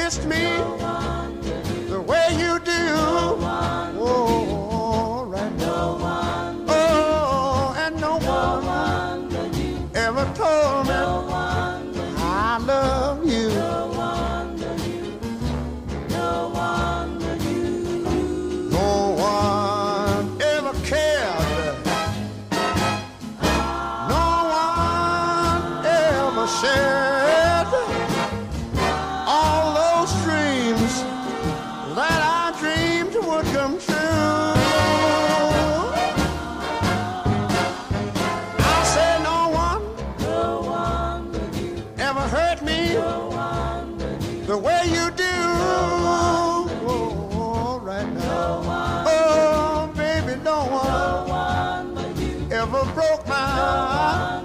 kissed me the way you do. Oh, right now. Oh, and no one ever told me I love you. No one ever cared. No one ever shared all those dreams that I dreamed would come true. I said no one ever hurt me the way you do. Oh, right now. Oh, baby, no one ever broke my heart